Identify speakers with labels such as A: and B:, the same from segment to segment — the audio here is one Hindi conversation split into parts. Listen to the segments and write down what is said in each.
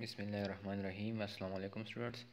A: बिस्मिल्लाहिर्रहमानिर्रहीम। अस्सलाम वालेकुम स्टूडेंट्स।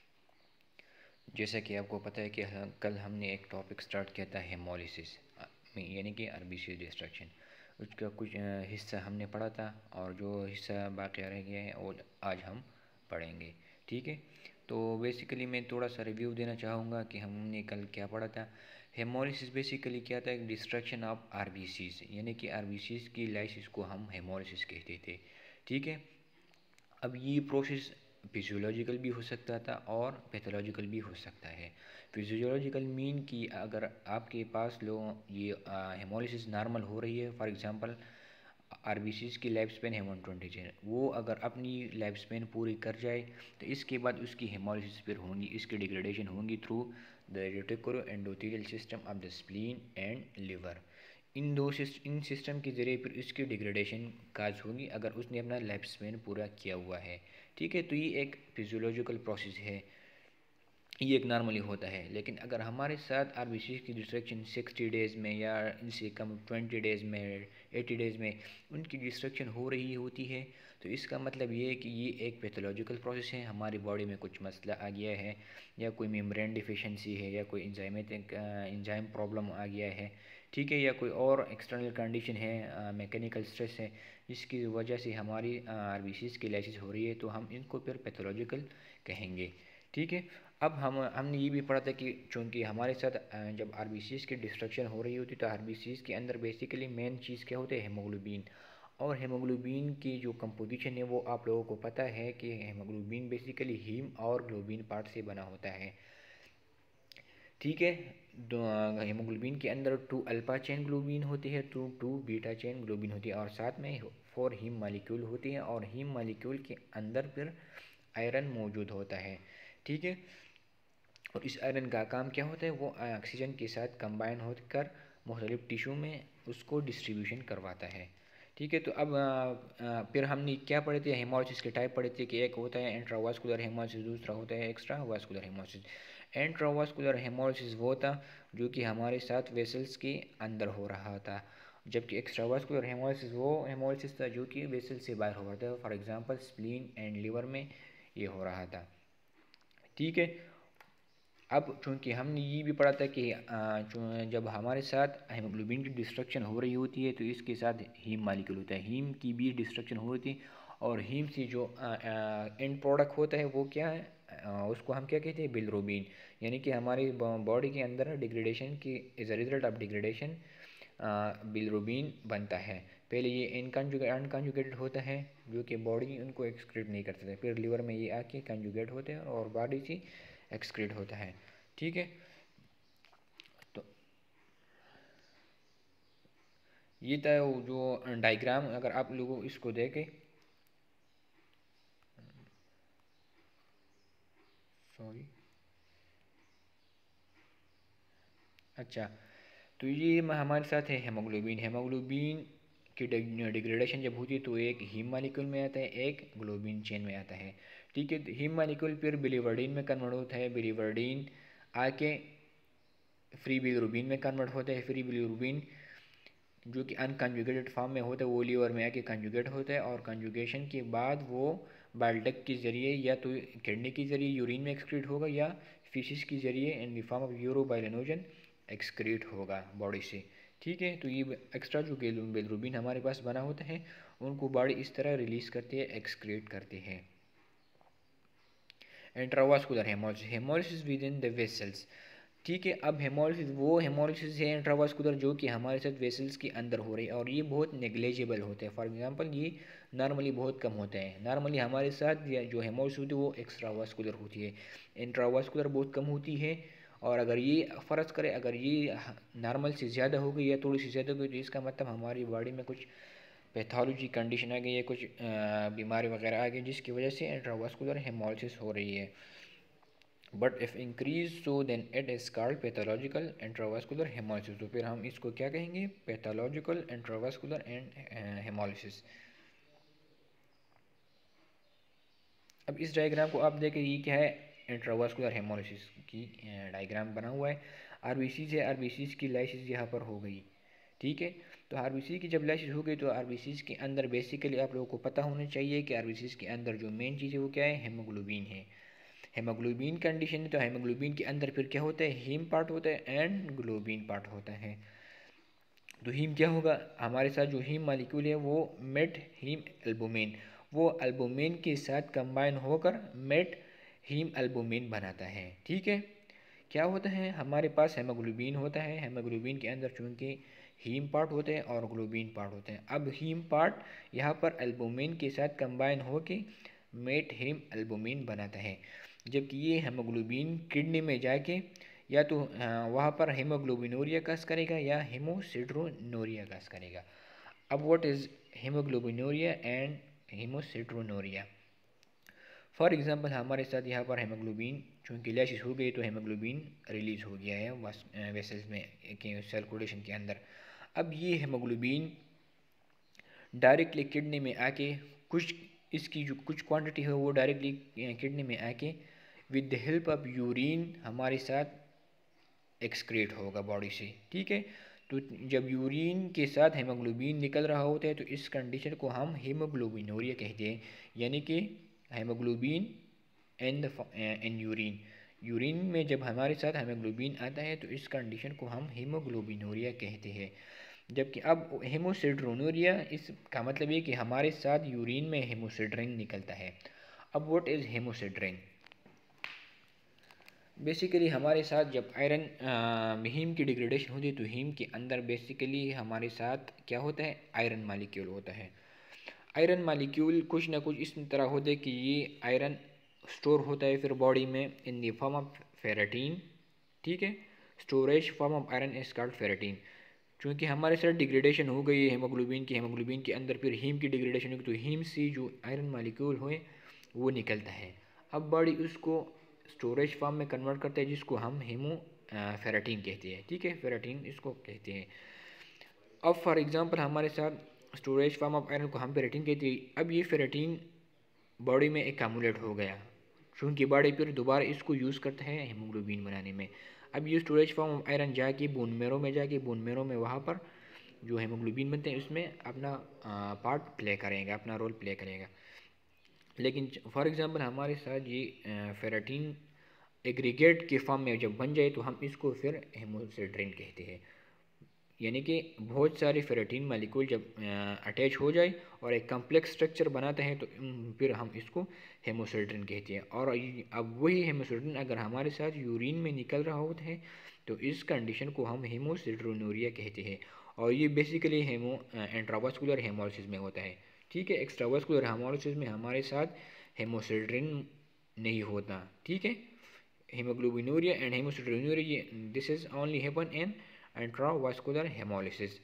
A: जैसा कि आपको पता है कि कल हमने एक टॉपिक स्टार्ट किया था हेमोलिसिस यानी कि आरबीसी डिस्ट्रक्शन। उसका कुछ हिस्सा हमने पढ़ा था और जो हिस्सा बाकी रह गया है वो आज हम पढ़ेंगे। ठीक है, तो बेसिकली मैं थोड़ा सा रिव्यू देना चाहूँगा कि हमने कल क्या पढ़ा था। हेमोलिसिस बेसिकली क्या था, एक डिस्ट्रक्शन ऑफ आरबीसीज, यानी कि आरबीसीज की लाइसिस को हम हेमोलिसिस कहते थे। ठीक है, अब ये प्रोसेस फिजियोलॉजिकल भी हो सकता था और पैथोलॉजिकल भी हो सकता है। फिजियोलॉजिकल मीन कि अगर आपके पास ये हेमोलिसिस नॉर्मल हो रही है, फॉर एग्जांपल आरबीसीज की लाइफ स्पेन है 120 है, वो अगर अपनी लाइफ स्पेन पूरी कर जाए तो इसके बाद उसकी हेमोलिसिस फिर होंगी, इसकी डिग्रेडेशन होंगी through the reticulo endothelial system of the spleen and liver. इन सिस्टम के ज़रिए फिर इसकी डिग्रेडेशन काज होगी अगर उसने अपना लाइफ स्पेन पूरा किया हुआ है। ठीक है, तो ये एक फिजियोलॉजिकल प्रोसेस है, ये एक नॉर्मली होता है। लेकिन अगर हमारे साथ आरबीसी की डिस्ट्रक्शन 60 डेज़ में या इनसे कम 20 डेज़ में 80 डेज़ में उनकी डिस्ट्रक्शन हो रही होती है, तो इसका मतलब ये है कि ये एक पैथोलॉजिकल प्रोसेस है, हमारी बॉडी में कुछ मसला आ गया है, या कोई मेम्ब्रेन डिफिशिएंसी है, या कोई एंजाइम प्रॉब्लम आ गया है। ठीक है, या कोई और एक्सटर्नल कंडीशन है, मैकेनिकल स्ट्रेस है, जिसकी वजह से हमारी आरबीसीज की लाइसिस हो रही है, तो हम इनको फिर पैथोलॉजिकल कहेंगे। ठीक है, अब हमने ये भी पढ़ा था कि चूँकि हमारे साथ जब आरबीसीज की डिस्ट्रक्शन हो रही होती है तो आरबीसीज के अंदर बेसिकली मेन चीज़ क्या होता है, हेमोग्लोबिन। और हेमोग्लोबिन की जो कंपोजिशन है वो आप लोगों को पता है कि हेमोग्लोबिन बेसिकली हीम और ग्लोबिन पार्ट से बना होता है। ठीक है, हेमोग्लोबिन के अंदर 2 अल्फा चेन ग्लोबिन होती है, 2 बीटा चेन ग्लोबिन होती है, और साथ में 4 हीम मालिक्यूल होती है, और हीम मालिक्यूल के अंदर फिर आयरन मौजूद होता है। ठीक है, और इस आयरन का काम क्या होता है, वो ऑक्सीजन के साथ कंबाइन होकर मुख्तलिफ टिश्यू में उसको डिस्ट्रीब्यूशन करवाता है। ठीक है, तो अब फिर हमने क्या पढ़े थे, हेमोलिसिस के टाइप पढ़े थे कि एक होता है इंट्रावास्कुलर हेमोलिसिस, दूसरा होता है extra vascular haemolysis. Intravascular haemolysis वो था जो कि हमारे साथ वेसल्स के अंदर हो रहा था, जबकि एक्स्ट्रावास्कुलर हेमोलिसिस वो हेमोलिसिस था जो कि वेसल से बाहर हो रहा था, for example spleen and liver में ये हो रहा था। ठीक है, अब चूँकि हमने ये भी पढ़ा था कि जब हमारे साथ हेमोग्लोबिन की डिस्ट्रक्शन हो रही होती है तो इसके साथ हीम मालिक्यूल होता है, हीम की भी डिस्ट्रक्शन हो रही है, और हीम से जो एंड प्रोडक्ट होता है वो क्या है, उसको हम क्या कहते हैं, बिलिरुबिन। यानी कि हमारी बॉडी के अंदर डिग्रेडेशन की as a result of degradation bilirubin बनता है। पहले ये अनकंजुगेटेड होता है जो कि बॉडी उनको एक्सक्रीट नहीं करते थे, फिर लिवर में ये आके कंजुगेट होते हैं और बॉडी से एक्सक्रीट होता है। ठीक है, तो ये था वो जो डायग्राम, अगर आप लोगों इसको देखें, सॉरी, अच्छा, तो ये हमारे साथ है हेमोग्लोबिन। हेमोग्लोबिन की डिग्रेडेशन जब होती है तो एक हीम मालिक्यूल में आता है, एक ग्लोबिन चेन में आता है। ठीक है, तो हीम मालिक्यूल फिर बिलिवर्डिन में कन्वर्ट होता है, बिलिवर्डिन आके फ्री बिलिरुबिन में कन्वर्ट होता है, फ्री बिलिरुबिन जो कि अनकंजुगेटेड फॉर्म में होता है वो लीवर में आके कंजुगेट होता है, और कंजुगेशन के बाद वो बाइल डक्ट के ज़रिए या तो किडनी के ज़रिए यूरिन में एक्सक्रीट होगा, या फिशिस के ज़रिए in the form of urobilinogen excrete होगा बॉडी से। ठीक है, तो ये एक्स्ट्रा जो बिलिरुबिन हमारे पास बना होता है उनको बॉडी इस तरह रिलीज़ करती है, एक्सक्रीट करते हैं। Intravascular haemolysis, haemolysis within the vessels. ठीक है, अब हेमोलिसिस वो हेमोलिसिस है इंट्रावास्कुलर जो कि हमारे साथ वेसल्स के अंदर हो रही है, और ये बहुत नेग्लेजिबल होते हैं। फॉर एग्जांपल ये नॉर्मली बहुत कम होते हैं, नॉर्मली हमारे साथ जो हेमोलिसिस होती है वो एक्स्ट्रावास्कुलर होती है, इंट्रावास्कुलर बहुत कम होती है। और अगर ये फ़र्ज़ करें, अगर ये नॉर्मल से ज़्यादा हो गई या थोड़ी सी ज़्यादा हो गई तो इसका मतलब हमारी बॉडी में कुछ पैथोलॉजी कंडीशन आ गई है, कुछ बीमारी वगैरह आ गई जिसकी वजह से इंट्रावास्कुलर हेमोलिसिस हो रही है। But if increase so then it is called pathological intravascular haemolysis. तो फिर हम इसको क्या कहेंगे, पैथोलॉजिकल इंट्रावास्कुलर एंड हेमोलिसिस। अब इस डायग्राम को आप देखें, ये क्या है, इंट्रावास्कुलर हेमोलिसिस की डायग्राम बना हुआ है। आरबीसी से आरबीसी की लाइसिस यहाँ पर हो गई। ठीक है, तो आरबीसी की जब लाइसिस हो गई तो आरबीसी के अंदर बेसिकली आप लोगों को पता होना चाहिए कि आरबीसी के अंदर जो मेन चीज़ है वो क्या है, हेमोग्लोबिन है। हेमोग्लोबिन कंडीशन है तो हेमोग्लोबिन के अंदर फिर क्या होता है, हीम पार्ट होता है एंड ग्लोबिन पार्ट होता है। तो हीम क्या होगा, हमारे साथ जो हीम मालिक्यूल है वो मेट हीम एल्बुमिन, वो एल्बुमिन के साथ कंबाइन होकर मेट हीम एल्बुमिन बनाता है। ठीक है, क्या होता है, हमारे पास हेमोग्लोबिन होता है, हेमोग्लोबिन के अंदर चूंकि हीम पार्ट होते हैं और ग्लोबिन पार्ट होते हैं। अब हीम पार्ट यहाँ पर एल्बुमिन के साथ कंबाइन होके मेट हीम एल्बुमिन बनाता है, जबकि ये हेमोग्लोबिन किडनी में जाके या तो वहाँ पर हीमोग्लोबिनूरिया काज करेगा या हीमोसिड्रोनूरिया काज करेगा। अब what is haemoglobinuria and haemosiderinuria? For example हमारे साथ यहाँ पर हेमोग्लोबिन चूँकि लाइसिस हो गई तो हेमोग्लोबिन रिलीज हो गया है वेसल्स में के सर्कुलेशन के अंदर। अब ये हेमोग्लोबिन डायरेक्टली किडनी में आके कुछ इसकी जो कुछ क्वांटिटी है वो डायरेक्टली किडनी में आके with the help of urine हमारे साथ एक्सक्रीट होगा बॉडी से। ठीक है, तो जब यूरिन के साथ हेमोग्लोबिन निकल रहा होता है तो इस कंडीशन को हम हीमोग्लोबिनूरिया कहते हैं, यानी कि हेमोग्लोबिन इन यूरिन, यूरिन में जब हमारे साथ हेमोग्लोबिन आता है तो इस कंडीशन को हम हीमोग्लोबिनूरिया कहते हैं। जबकि अब हेमोसिड्रोनूरिया, इसका मतलब ये कि हमारे साथ यूरिन में हेमोसिड्रिन निकलता है। अब व्हाट इज़ हेमोसिड्रिन? बेसिकली हमारे साथ जब आयरन हीम की डिग्रेडेशन होती है तो हीम के अंदर बेसिकली हमारे साथ क्या होता है, आयरन मालिक्यूल होता है। आयरन मालिक्यूल कुछ ना कुछ इस तरह होता है कि ये आयरन स्टोर होता है फिर बॉडी में in the form of ferritin. ठीक है, storage form of iron is called ferritin. क्योंकि हमारे साथ डिग्रेडेशन हो गई है हेमोग्लोबिन के अंदर फिर हीम की डिग्रेडेशन होगी तो हीम से जो आयरन मालिक्यूल हुए वो निकलता है। अब बॉडी उसको स्टोरेज फॉर्म में कन्वर्ट करता है जिसको हम फेरेटिन कहते हैं। ठीक है, फेरेटिन इसको कहते हैं। अब फॉर एग्जांपल हमारे साथ स्टोरेज फॉर्म ऑफ आयरन को हम फेरेटिन कहते हैं। अब ये फेरेटिन बॉडी में एकमुलेट हो गया, क्योंकि बॉडी फिर दोबारा इसको यूज़ करता है हेमोग्लोबिन बनाने में। अब ये स्टोरेज फॉर्म ऑफ आयरन जाके बोन मेरो में जाके बोन मेरो में वहाँ पर जो हेमोग्लोबिन बनते हैं उसमें अपना पार्ट प्ले करेगा, अपना रोल प्ले करेगा। लेकिन फॉर एग्जांपल हमारे साथ ये फेरेटिन एग्रीगेट के फॉर्म में जब बन जाए तो हम इसको फिर हेमोसिड्रिन कहते हैं, यानी कि बहुत सारे फेरेटिन मालिक्यूल जब अटैच हो जाए और एक कम्प्लेक्स स्ट्रक्चर बनाते हैं तो फिर हम इसको हेमोसिड्रिन कहते हैं। और अब वही हेमोसिड्रिन अगर हमारे साथ यूरिन में निकल रहा होता है तो इस कंडीशन को हम हेमोसिड्रोनूरिया कहते हैं। और ये बेसिकली इंट्रावास्कुलर हेमोलिसिस में होता है। ठीक है, एक्स्ट्रावास्कुलर हेमोलिसिस में हमारे साथ हेमोसिड्रिन नहीं होता। ठीक है, haemoglobinuria and haemosiderinuria this is only happen in intravascular haemolysis.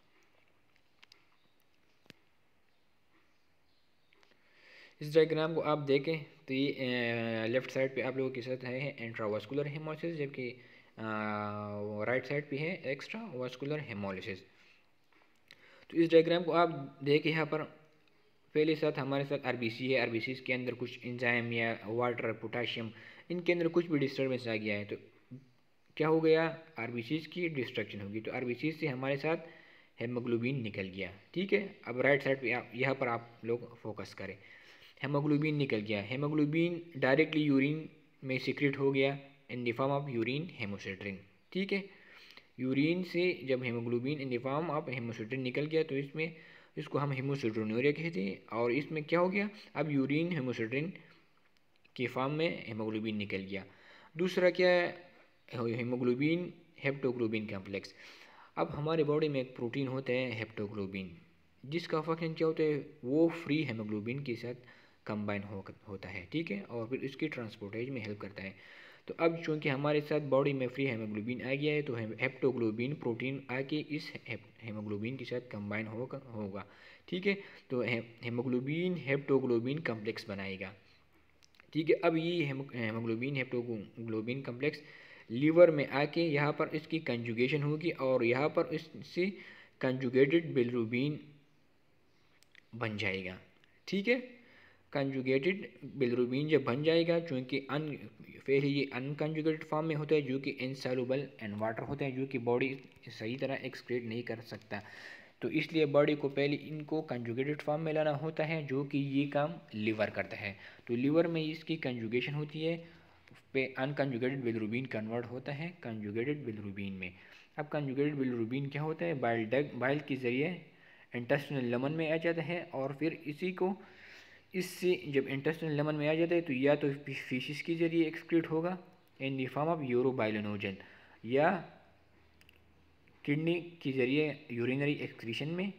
A: इस डायग्राम को आप देखें तो ये लेफ्ट साइड पे आप लोगों के साथ है इंट्रावास्कुलर हेमोलिसिस, जबकि राइट साइड पे है एक्स्ट्रावास्कुलर हेमोलिसिस। तो इस डायग्राम को आप देखें, यहाँ पर पहले साथ हमारे साथ आरबीसी है, आरबीसी के अंदर कुछ एंजाइम या वाटर पोटाशियम इनके अंदर कुछ भी डिस्टर्बेंस आ गया है तो क्या हो गया, आरबीसी की डिस्ट्रक्शन होगी। तो आरबीसी से हमारे साथ हेमोग्लोबिन निकल गया। ठीक है, अब राइट साइड पे यहाँ पर आप लोग फोकस करें। हेमोग्लोबिन निकल गया, हेमोग्लोबिन डायरेक्टली यूरिन में सिक्रेट हो गया in the form of urine haemosiderin. ठीक है, यूरिन से जब haemoglobin in the form of haemosiderin निकल गया तो इसको हम हेमोसिड्रोनूरिया कहते हैं। और इसमें क्या हो गया, अब यूरिन हेमोसिड्रिन के फॉर्म में हेमोग्लोबिन निकल गया। दूसरा क्या है, हेमोग्लोबिन हेप्टोग्लोबिन कॉम्प्लेक्स। अब हमारे बॉडी में एक प्रोटीन होता है हेप्टोग्लोबिन, जिसका फंक्शन क्या होता है, वो फ्री हेमोग्लोबिन के साथ कंबाइन होता है। ठीक है, और फिर इसकी ट्रांसपोर्टेज में हेल्प करता है। तो अब चूंकि हमारे साथ बॉडी में फ्री हेमोग्लोबिन आ गया है तो हेप्टोग्लोबिन प्रोटीन आके इस हेमोग्लोबिन के साथ कंबाइन होगा। ठीक है, तो हेमोग्लोबिन हेप्टोग्लोबिन कम्प्लेक्स बनाएगा। ठीक है, अब ये हेमोग्लोबिन हेप्टोग्लोबिन कम्प्लेक्स लीवर में आके यहाँ पर इसकी कंजुगेशन होगी और यहाँ पर इससे कंजुगेटेड बिलिरुबिन बन जाएगा। ठीक है, कंजुगेटेड बिलिरुबिन जब बन जाएगा, चूँकि फिर ये अनकंजुगेटेड फॉर्म में होता है जो कि इनसॉल्युबल एंड वाटर होता है, जो कि बॉडी सही तरह एक्सक्रीट नहीं कर सकता। तो इसलिए बॉडी को पहले इनको कंजुगेटेड फॉर्म में लाना होता है, जो कि ये काम लीवर करता है। तो लीवर में इसकी कंजुगेशन होती है, पे अनकंजुगेटेड बिलिरुबिन कन्वर्ट होता है कंजुगेटेड बिलिरुबिन में। अब कंजुगेटेड बिलिरुबिन क्या होता है, बाइल के ज़रिए इंटेस्टिनल लेमन में आ जाता है, और फिर इसी को इससे जब इंटेस्टिनल लेमन में आ जाता है तो या तो फीसिस के ज़रिए एक्सक्रीट होगा in the form of urobilinogen, या किडनी के ज़रिए यूरिनरी एक्सक्रीशन में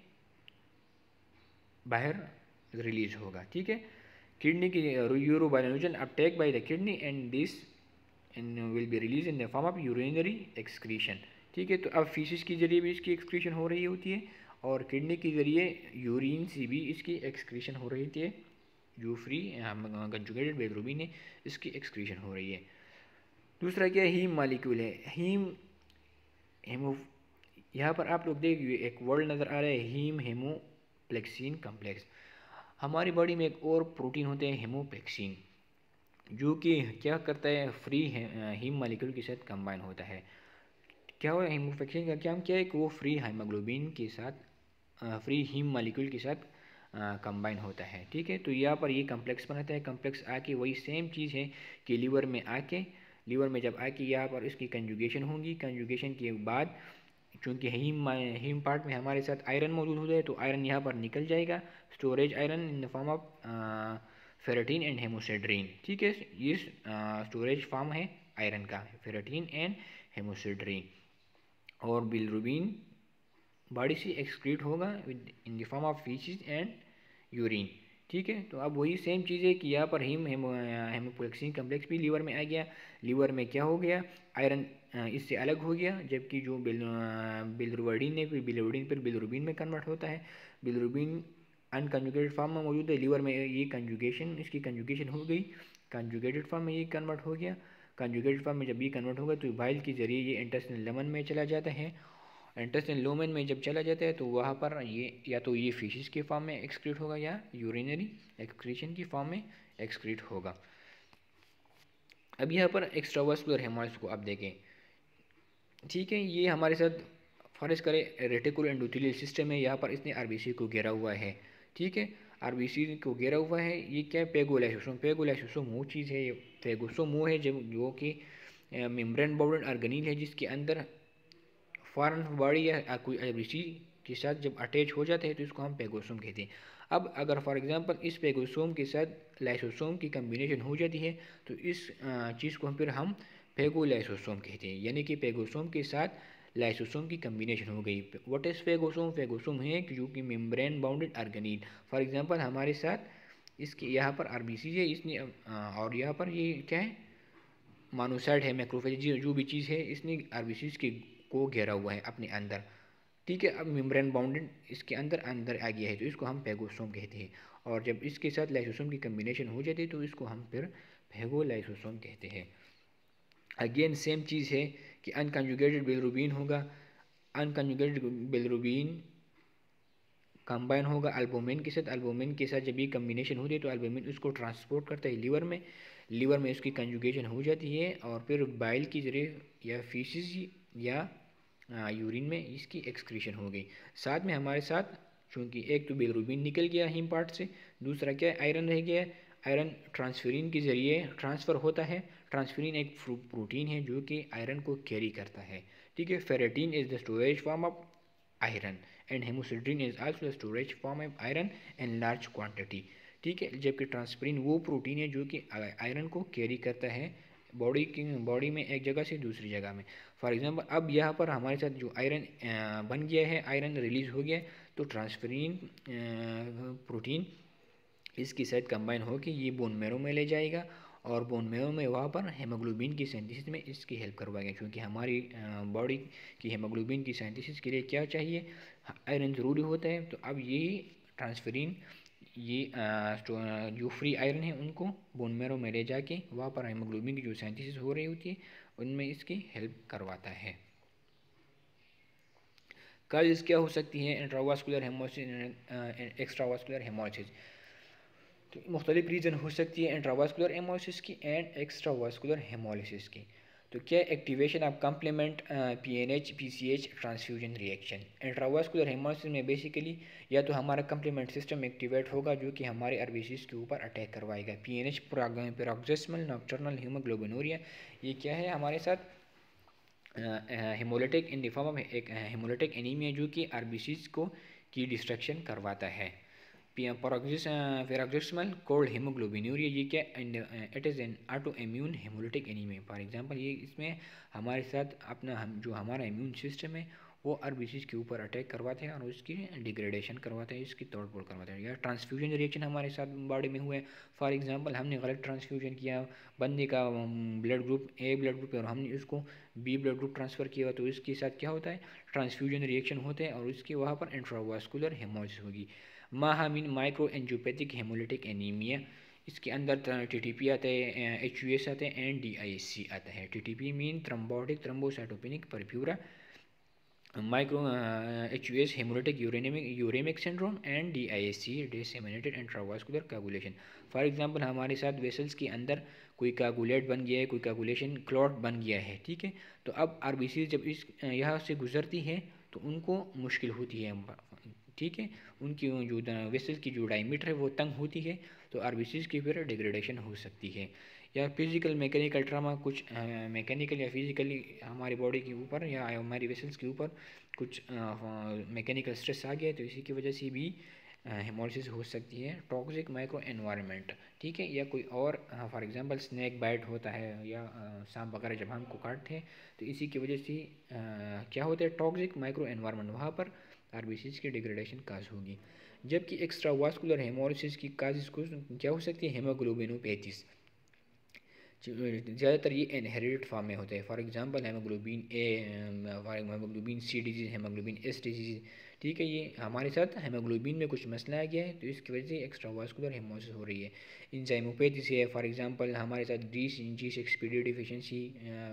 A: बाहर रिलीज होगा। ठीक है, किडनी की urobilinogen uptake by the kidney and this will be release in the form of urinary excretion. ठीक है, तो अब फीसिस के ज़रिए भी इसकी एक्सक्रीशन हो रही होती है, और किडनी के ज़रिए यूरिन से भी इसकी एक्सक्रीशन हो रही थी, जो फ्री कंजुगेटेड बिलिरुबिन है इसकी एक्सक्रीशन हो रही है। दूसरा क्या हीम मालिक्यूल है, हेमो यहाँ पर आप लोग देखिए एक वर्ड नज़र आ रहा है, हीम हेमोप्लेक्सिन कम्प्लेक्स। हमारी बॉडी में एक और प्रोटीन होते हैं हेमोप्लेक्सिन, जो कि क्या करता है, फ्री हीम मालिक्यूल के साथ कंबाइन होता है। क्या हुआ, हेमोप्लेक्सिन का काम क्या है कि वो फ्री हीमोग्लोबिन के साथ फ्री हीम मालिक्यूल के साथ कंबाइन होता है। ठीक है, तो यहाँ पर ये कम्प्लेक्स बनाता है, कम्प्लेक्स आके वही सेम चीज़ है कि लीवर में जब आके यहाँ पर इसकी कंजुगेशन होगी, कंजुगेशन के बाद चूँकि हीम पार्ट में हमारे साथ आयरन मौजूद होता है, तो आयरन यहाँ पर निकल जाएगा, storage iron in the form of ferritin and haemosiderin. ठीक है, ये स्टोरेज फॉर्म है आयरन का, फेरेटिन एंड हेमोसिड्रीन, और बिलिरुबिन बॉडी से एक्सक्रीट होगा in the form of faeces and urine. ठीक है, तो अब वही सेम चीज़ है कि यहाँ पर हेमोप्लेक्सिन कम्प्लेक्स भी लीवर में आ गया, लीवर में क्या हो गया, आयरन इससे अलग हो गया, जबकि जो बिलिरुबिन है, फिर बिलिरुबिन में कन्वर्ट होता है, बिलिरुबिन अनकंजुगेटेड फॉर्म में मौजूद है, लीवर में ये इसकी कंजुगेशन हो गई, कंजुगेटेड फॉर्म में ये कन्वर्ट हो गया, कंजुगेटेड फॉर्म में जब ये कन्वर्ट होगा तो बाइल के जरिए ये इंटेस्टिनल लेमन में चला जाता है, इंटेस्टिनल लूमेन में जब चला जाता है तो वहाँ पर ये या तो ये फीसिस के फॉर्म में एक्सक्रीट होगा या यूरिनरी एक्सक्रीशन की फॉर्म में एक्सक्रीट होगा। अब यहाँ पर एक्स्ट्रावास्कुलर हेमोराइज को आप देखें। ठीक है, ये हमारे साथ फर्ज करें रेटिकुलर एंडोथेलियल सिस्टम है, यहाँ पर इसने आरबीसी को घेरा हुआ है। ठीक है, आरबीसी को घेरा हुआ है, ये क्या है, पेगोलाइसोसोम वो चीज़ है, पेगोसोम वो है जो कि मेम्ब्रेन बाउंडेड ऑर्गेनील है, जिसके अंदर फॉरेन बॉडी या कोई आरबीसी के साथ जब अटैच हो जाते हैं तो इसको हम पेगोसोम कहते हैं। अब अगर फॉर एग्जांपल इस पेगोसोम के साथ लाइसोसोम की कम्बिनेशन हो जाती है तो इस चीज़ को फिर हम फेगोलाइसोसोम कहते हैं, यानी कि पेगोसोम के साथ लाइसोसोम की कम्बिनेशन हो गई। व्हाट इज़ फेगोसोम, फेगोसोम है कि जो कि membrane bounded organelle, for example हमारे साथ इसके यहाँ पर आरबीसी है, इसने और यहाँ पर ये क्या है, मानोसाइट है, मैक्रोफेज, जो भी चीज़ है इसने आरबीसीज के को घेरा हुआ है अपने अंदर। ठीक है, अब मेम्ब्रेन बाउंडेड इसके अंदर आ गया है तो इसको हम पेगोसोम कहते हैं, और जब इसके साथ लाइसोसोम की कम्बिनेशन हो जाती है तो इसको हम फिर फेगोलाइसोसोम कहते हैं। अगेन सेम चीज़ है कि अनकंजुगेटेड बिलिरुबिन होगा, अनकंजुगेटेड बिलिरुबिन कंबाइन होगा अल्बुमिन के साथ, अल्बुमिन के साथ जब ये कम्बिनेशन होती है तो अल्बुमिन उसको ट्रांसपोर्ट करता है लीवर में उसकी कंजुगेशन हो जाती है, और फिर बाइल के जरिए या फीसिस या यूरिन में इसकी एक्सक्रीशन हो गई। साथ में हमारे साथ चूँकि एक तो बिलिरुबिन निकल गया हीम पार्ट से, दूसरा क्या है, आयरन रह गया, आयरन ट्रांसफेरिन के ज़रिए ट्रांसफ़र होता है। ट्रांसफेरिन एक प्रोटीन है जो कि आयरन को कैरी करता है। ठीक है, ferritin is the storage form of iron and haemosiderin is also storage form of iron in large quantity. ठीक है, जबकि ट्रांसफेरिन वो प्रोटीन है जो कि आयरन को कैरी करता है बॉडी में एक जगह से दूसरी जगह में। फॉर एग्जांपल अब यहाँ पर हमारे साथ जो आयरन बन गया है, आयरन रिलीज हो गया, तो ट्रांसफेरिन प्रोटीन इसके साथ कंबाइन होकर ये बोन मैरो में ले जाएगा, और बोन मैरो में वहाँ पर हेमोग्लोबिन की सिंथेसिस में इसकी हेल्प करवाएगा, क्योंकि हमारी बॉडी की हेमोग्लोबिन की सिंथेसिस के लिए क्या चाहिए, आयरन ज़रूरी होता है। तो अब यही ट्रांसफेरिन ये जो फ्री आयरन है उनको बोन मैरो में ले जाके वहाँ पर हेमोग्लोबिन की जो सिंथेसिस हो रही होती है उनमें इसकी हेल्प करवाता है। कॉजेज़ क्या हो सकती हैं इंट्रावास्कुलर हेमोसिस एक्स्ट्रावास्कुलर हेमोसिस, तो मुख्तलिफ रीज़न हो सकती है इंट्रावास्कुलर हेमोसिस की एंड एक्स्ट्रावास्कुलर हेमोलिसिस की। तो क्या activation of complement PNH PCH transfusion reaction. Intravascular haemolysis में बेसिकली या तो हमारा कम्प्लीमेंट सिस्टम एक्टिवेट होगा जो कि हमारे आरबीसीज के ऊपर अटैक करवाएगा। PNH पैरोक्सिस्मल नॉक्टर्नल हीमोग्लोबिनूरिया, ये क्या है हमारे साथ haemolytic in the form of एक हेमोलिटिक एनीमिया जो कि आरबीसीज को की डिस्ट्रक्शन करवाता है। पैरोक्सिस्मल कोल्ड हीमोग्लोबिनूरिया, ये क्या it is an auto immune haemolytic anaemia. For example ये इसमें हमारे साथ अपना जो हमारा इम्यून सिस्टम है वो आरबीसीज के ऊपर अटैक करवाते हैं और उसकी डिग्रेडेशन करवाते हैं, इसकी तोड़ फोड़ करवाते हैं। या ट्रांसफ्यूजन रिएक्शन हमारे साथ बॉडी में हुए, फॉर एग्जांपल हमने गलत ट्रांसफ्यूजन किया, बंदे का blood group A blood group है और हमने उसको बी ब्लड ग्रुप ट्रांसफ़र किया, तो इसके साथ क्या होता है, ट्रांसफ्यूजन रिएक्शन होते हैं और उसके वहाँ पर इंट्रावास्कुलर हेमोलिसिस होगी। माहामीन माइक्रो एंजियोपैथिक हेमोलिटिक एनीमिया, इसके अंदर TTP आता है, HUS आता है एंड DISC आता है। TTP mean thrombotic thrombocytopenic purpura, micro HUS haemolytic uraemic syndrome and DISC disseminated intravascular coagulation. For example हमारे साथ वेसल्स के अंदर कोई कागुलेट बन गया है, कोई कागुलेशन क्लॉट बन गया है, ठीक है। तो अब आरबीसी जब इस यहाँ से गुजरती है तो उनको मुश्किल होती है, ठीक है, उनकी जो वेसल की जो डायमीटर है वो तंग होती है, तो आरबीसीज की फिर डिग्रेडेशन हो सकती है। या फिजिकल मैकेनिकल ट्रामा, कुछ मैकेनिकल या फिजिकली हमारी बॉडी के ऊपर या हमारी वेसल्स के ऊपर कुछ मैकेनिकल स्ट्रेस आ गया, तो इसी की वजह से भी हेमोलिसिस हो सकती है। टॉक्सिक माइक्रो एनवायरनमेंट, ठीक है, या कोई और फॉर एग्जांपल स्नैक बाइट होता है या सांप वगैरह जब हमको काटते हैं, तो इसी की वजह से क्या होता है, टॉक्सिक माइक्रो एनवायरनमेंट, वहाँ पर आरबीसीज की डिग्रेडेशन काज होगी। जबकि एक्स्ट्रावास्कुलर हेमोलिसिस की काज को क्या हो सकती है, हेमोग्लोबिनोपैथीज, ज़्यादातर ये इनहेरिटेड फॉर्म में होते हैं। For example haemoglobin A, haemoglobin C disease, haemoglobin S disease, ठीक है, ये हमारे साथ हेमोग्लोबिन में कुछ मसला आ गया है, तो इसकी वजह से एक्स्ट्रावास्कुलर हेमोलिसिस हो रही है। इंजाइमोपैथी से है, फॉर एग्जांपल हमारे साथ G6PD डिफिशिएंसी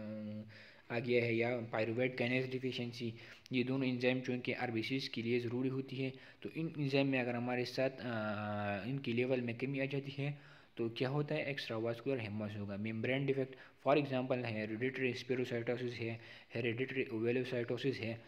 A: आ गया है, या पायरुवेट काइनेज डिफिशिएंसी, ये दोनों इंजाइम जो इनके आरबीसीज के लिए ज़रूरी होती है, तो इन इंजाइम में अगर हमारे साथ इनकी लेवल में कमी आ जाती है तो क्या होता है, एक्स्ट्रावास्कुलर हेमोलिसिस होगा। Membrane defect, for example hereditary spherocytosis है, हेरिडिटरी ओवेलोसाइटोसिस है,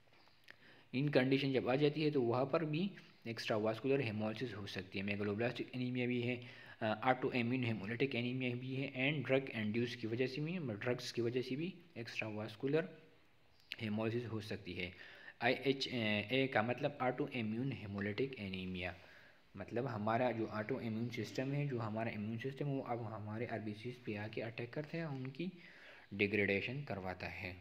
A: इन कंडीशन जब आ जाती है तो वहाँ पर भी एक्स्ट्रावास्कुलर हेमोलिसिस हो सकती है। मेगलोब्लास्टिक एनीमिया भी है, ऑटो इम्यून हेमोलिटिक एनीमिया भी है, एंड ड्रग एंड्यूस की वजह से भी, ड्रग्स की वजह से भी एक्स्ट्रावास्कुलर हेमोलिसिस हो सकती है। IHA का मतलब ऑटो इम्यून हेमोलिटिक एनीमिया, मतलब हमारा जो ऑटो इम्यून सिस्टम है, जो हमारा इम्यून सिस्टम है वो अब हमारे आरबीसीज पे आके अटैक करते हैं, उनकी डिग्रेडेशन करवाता है।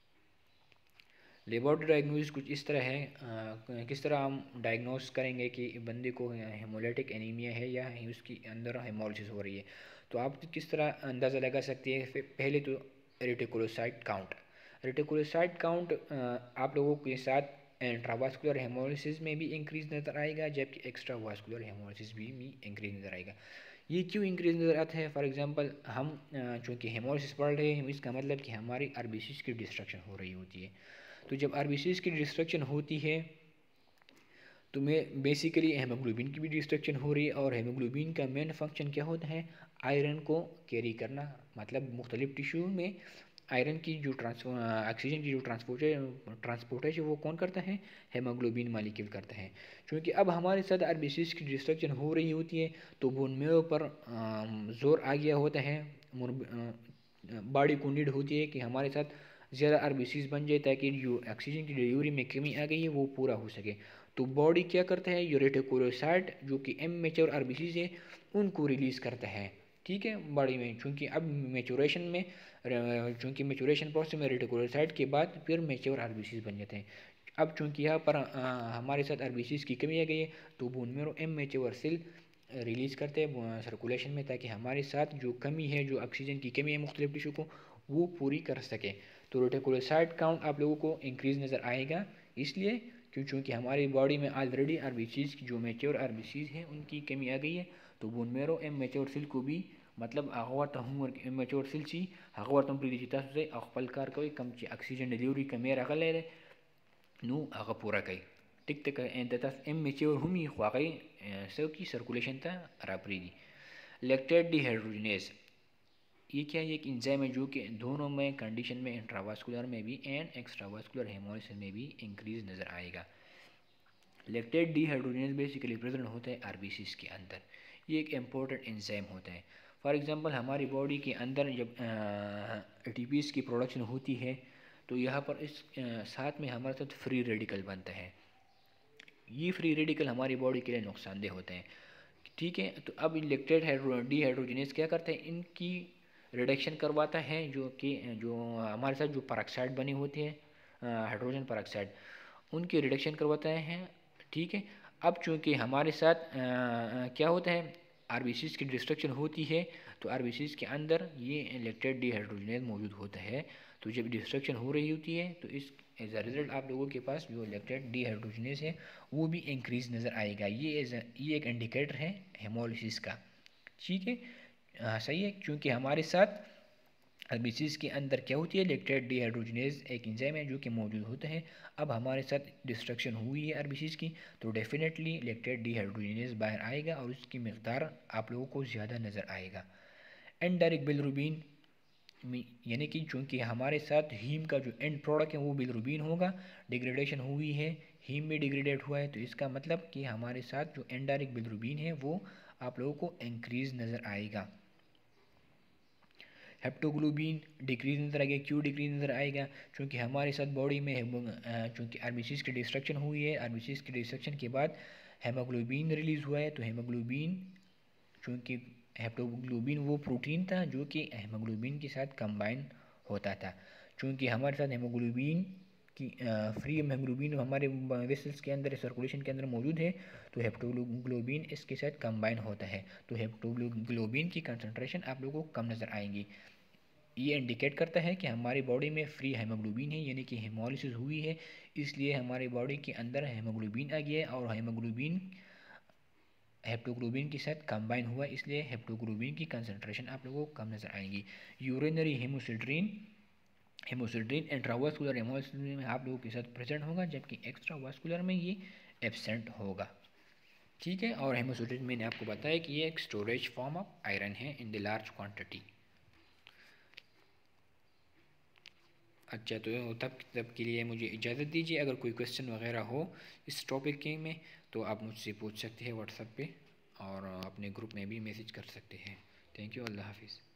A: लेबोरेटरी डायग्नोसिस कुछ इस तरह है, किस तरह हम डायग्नोस करेंगे कि बंदे को हेमोलिटिक एनीमिया है या उसके अंदर हेमोलिसिस हो रही है। तो आप किस तरह अंदाज़ा लगा सकते हैं, पहले तो रेटिकुलोसाइट काउंट, रेटिकुलोसाइट काउंट आप लोगों के साथ इंट्रावास्कुलर हेमोलिसिस में भी इंक्रीज नज़र आएगा, जबकि एक्स्ट्रावास्कुलर हेमोलिसिस भी इंक्रीज नज़र आएगा। ये क्यों इंक्रीज नज़र आता है, फॉर एग्जांपल हम चूँकि हेमोलिसिस पढ़ रहे हैं, इसका मतलब कि हमारी आरबीसीज की डिस्ट्रक्शन हो रही होती है। तो जब आरबीसीज की डिस्ट्रक्शन होती है तो मैं बेसिकली हेमोग्लोबिन की भी डिस्ट्रक्शन हो रही है, और हेमोग्लोबिन का मेन फंक्शन क्या होता है, आयरन को कैरी करना, मतलब मुख्तलिफ टिश्यू में आयरन की जो ऑक्सीजन की जो ट्रांसपोर्टेशन वो कौन करता है, हेमोग्लोबिन मॉलिक्यूल करता है। क्योंकि अब हमारे साथ आरबीसीज की डिस्ट्रक्शन हो रही होती है तो बोन मैरो पर जोर आ गया होता है, बॉडी को नीड होती है कि हमारे साथ ज़्यादा आरबीसीज बन जाए ताकि जो ऑक्सीजन की डिलीवरी में कमी आ गई है वो पूरा हो सके। तो बॉडी क्या करता है, रेटिकुलोसाइट जो कि इमैच्योर आरबीसीज है उनको रिलीज़ करता है, ठीक है, बॉडी में। चूँकि अब मेचुरेशन में, चूँकि मेचुरेशन प्रोसेस में रेटिकुलोसाइट के बाद फिर मेच्योर आरबीसीज बन जाते हैं। अब चूँकि यहाँ पर हमारे साथ आरबीसीज की कमी आ गई है तो bone marrow immature cell release करते हैं सर्कुलेशन में, ताकि हमारे साथ जो कमी है, जो ऑक्सीजन की कमी है मुख्तलिफ टिश्यू को, वो पूरी कर सके। तो रेटिकुलोसाइट काउंट आप लोगों को इंक्रीज नज़र आएगा, इसलिए क्योंकि हमारी बॉडी में ऑलरेडी आरबीसीज की जो मेच्योर आरबीसीज हैं उनकी कमी आ गई है, तो बोन मैरो इमैच्योर सेल को भी, मतलब augmentă humor immature silci augmentă predicitatea से अखपलकार कोई कम ची ऑक्सीजन डिलीवरी का मेरा गले नु आगा पूरा कई टिक तक एंतता immature हुमी ख्वाक़ी सो की सर्कुलेशन ता रापरीदी लैक्टेट डिहाइड्रोजिनेज ये क्या है, एक एंजाइम है जो कि दोनों में कंडीशन में, इंट्रावास्कुलर में भी एंड एक्स्ट्रावास्कुलर हेमोलिसिस में भी इंक्रीज नज़र आएगा। लैक्टेट डिहाइड्रोजिनेज बेसिकली प्रेजेंट होता है आरबीसीज के अंदर। ये एक इम्पोर्टेंट एंजाइम होता है। फॉर एग्जांपल हमारी बॉडी के अंदर जब एटीपीज की प्रोडक्शन होती है तो यहाँ पर इस साथ में हमारे साथ फ्री रेडिकल बनता है। ये फ्री रेडिकल हमारी बॉडी के लिए नुकसानदेह होते हैं। ठीक है, तो अब लैक्टेट डिहाइड्रोजिनेज क्या करता है, इनकी रिडक्शन करवाता है, जो हमारे साथ जो परऑक्साइड बनी होती है, हाइड्रोजन परऑक्साइड, उनकी रिडक्शन करवाता है। ठीक है, अब चूँकि हमारे साथ क्या होता है, आरबीसीज की डिस्ट्रक्शन होती है तो आरबीसीज के अंदर ये लैक्टेट डिहाइड्रोजिनेज मौजूद होता है। तो जब डिस्ट्रक्शन हो रही होती है तो इस एज अ रिजल्ट आप लोगों के पास जो लैक्टेट डिहाइड्रोजिनेज है वो भी इंक्रीज नज़र आएगा। ये एक इंडिकेटर है हेमोलिसिस का। ठीक है, सही है, क्योंकि हमारे साथ आरबीसीज के अंदर क्या होती है, लैक्टेट डिहाइड्रोजिनेज एक एंजाइम है जो कि मौजूद होता है। अब हमारे साथ डिस्ट्रक्शन हुई है आरबीसीज की तो डेफिनेटली लैक्टेट डिहाइड्रोजिनेज बाहर आएगा और उसकी मकदार आप लोगों को ज़्यादा नज़र आएगा। एंडोरिक बिलिरुबिन, यानी कि चूँकि हमारे साथ हीम का जो एंड प्रोडक्ट है वो बिलिरुबिन होगा, डिग्रेडेशन हुई है, हीम में डिग्रेडेट हुआ है, तो इसका मतलब कि हमारे साथ जो एंडोरिक बिलिरुबिन है वो आप लोगों को इंक्रीज नज़र आएगा। हेप्टोग्लोबिन डिक्रीज नज़र आएगा। क्यों डिक्रीज नज़र आएगा, क्योंकि हमारे साथ बॉडी में चूँकि आरबीसीज की डिस्ट्रक्शन हुई है, आरबीसीज की डिस्ट्रक्शन के बाद हेमोग्लोबिन रिलीज़ हुआ है। तो हेमोग्लोबिन, चूँकि हेप्टोग्लोबिन वो प्रोटीन था जो कि हेमोग्लोबिन के साथ कंबाइन होता था। चूँकि हमारे साथ हेमोग्लोबिन की फ्री हेमोग्लोबिन हमारे वेसल्स के अंदर, सर्कुलेशन के अंदर मौजूद है, तो हेप्टोग्लोबिन इसके साथ कंबाइन होता है। तो हेप्टोग्लोबिन की कंसनट्रेशन आप लोगों को कम नज़र आएंगी। ये इंडिकेट करता है कि हमारी बॉडी में फ्री हेमोग्लोबिन है, यानी कि हेमोलिसिस हुई है, इसलिए हमारी बॉडी के अंदर हेमोग्लोबिन आ गया है और हेमोग्लोबिन हेप्टोग्लोबिन के साथ कंबाइन हुआ, इसलिए हेप्टोग्लोबिन की कंसंट्रेशन आप लोगों को कम नज़र आएंगी। यूरिनरी हेमोसिड्रीन इंट्रावास्कुलर हेमोलिसिस में आप लोगों के साथ प्रेजेंट होगा, जबकि एक्स्ट्रावास्कुलर में ये एब्सेंट होगा। ठीक है, और हेमोसिड्रीन मैंने आपको बताया कि ये एक स्टोरेज फॉर्म ऑफ आयरन है इन द लार्ज क्वांटिटी। अच्छा, तो तब के लिए मुझे इजाज़त दीजिए। अगर कोई क्वेश्चन वगैरह हो इस टॉपिक के में तो आप मुझसे पूछ सकते हैं व्हाट्सएप पे, और अपने ग्रुप में भी मैसेज कर सकते हैं। थैंक यू, अल्लाह हाफिज़।